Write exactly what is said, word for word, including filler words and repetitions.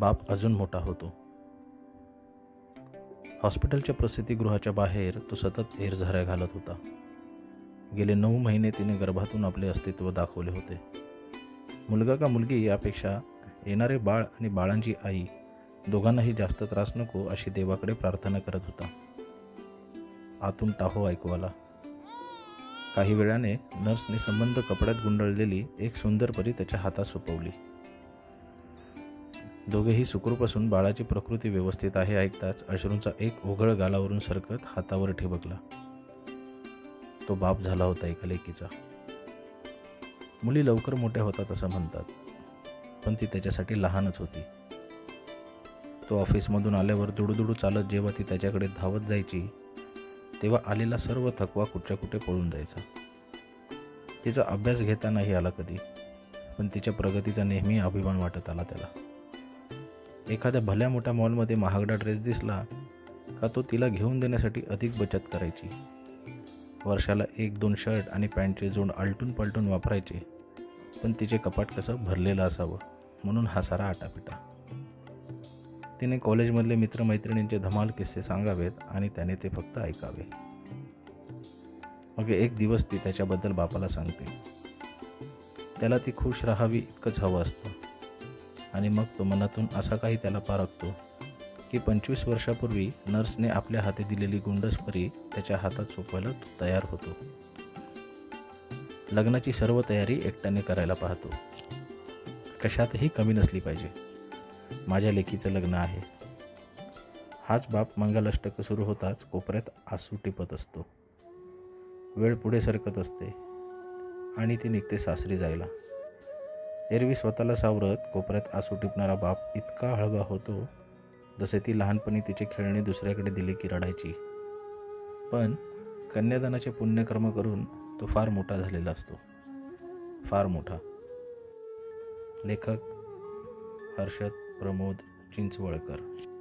बाप अजून मोठा होतो. हॉस्पिटलच्या प्रसूतिगृहाच्या बाहेर तो सतत एरझाऱ्या घालत होता. गेले नऊ महिने तिने गर्भातून आपले अस्तित्व दाखवले होते. मुलगा का मुलगी यापेक्षा येणारे बाळ आणि बाळांची आई दोघांनाही जास्त त्रास नको अशी देवाकडे प्रार्थना करत होता. आतून टाहो ऐकू आला. काही वेळाने नर्सने संबंध कपड्यात गुंडळलेली एक सुंदर परी त्याच्या हातात सोपवली. दोघेही सुखरूप असून बाळाची प्रकृती व्यवस्थित आहे ऐकताच अश्रूंचा एक ओघळ गालावरून सरकत हातावर ठिबकला. तो बाप झाला होता एका लेकीचा. मुली लवकर मोठ्या होतात असं म्हणतात, पण ती त्याच्यासाठी लहानच होती. तो ऑफिसमधून आल्यावर दुडूदुडू चालत जेव्हा ती त्याच्याकडे धावत जायची तेव्हा आलेला सर्व थकवा कुठच्या कुठे पळून जायचा. तिचा अभ्यास घेता नाही आला कधी, पण तिच्या प्रगतीचा नेहमी अभिमान वाटत आला त्याला. एखाद्या भल्या मोठ्या मॉलमध्ये महागडा ड्रेस दिसला का तो तिला घेऊन देण्यासाठी अधिक बचत करायची. वर्षाला एक दोन शर्ट आणि पॅन्टचे जोड आलटून पलटून वापरायचे, पण तिचे कपाट कसं भरलेलं असावं म्हणून हा सारा आटापिटा. तिने कॉलेजमधले मित्रमैत्रिणींचे धमाल किस्से सांगावेत आणि त्याने ते फक्त ऐकावे. मग एक दिवस ती त्याच्याबद्दल बापाला सांगते. त्याला ती खुश राहावी इतकंच हवं असतं. आणि मग तो मनातून असा काही त्याला पारखतो की पंचवीस वर्षापूर्वी नर्सने आपल्या हाती दिलेली गुंडस परी त्याच्या हातात सोपवायला तो तयार होतो. लग्नाची सर्व तयारी एकट्याने करायला पाहतो. कशातही कमी नसली पाहिजे. माझ्या लेकीचं लग्न आहे. हाच बाप मंगलाष्टक सुरू होताच कोपऱ्यात आसू टिपत असतो. वेळ पुढे सरकत असते आणि ती निघते सासरी जायला. एरवी स्वतःला सावरत कोपऱ्यात आसू टिपणारा बाप इतका हळवा होतो जसे ती लहानपणी तिचे खेळणे दुसऱ्याकडे दिले की रडायची. पण कन्यादानाचे पुण्यकर्म करून तो फार मोठा झालेला असतो. फार मोठा. लेखक हर्षद प्रमोद चिंचवळकर.